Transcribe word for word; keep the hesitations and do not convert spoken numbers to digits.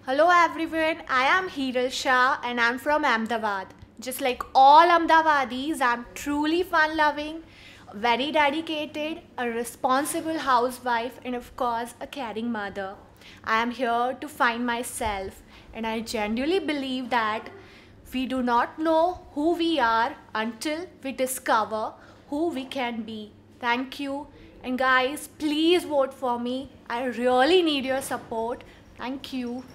Hello everyone, I am Hiral Shah and I'm from Ahmedabad. Just like all Ahmedabadis, I'm truly fun loving, very dedicated, a responsible housewife, and of course, a caring mother. I am here to find myself, and I genuinely believe that we do not know who we are until we discover who we can be. Thank you. And guys, please vote for me. I really need your support. Thank you.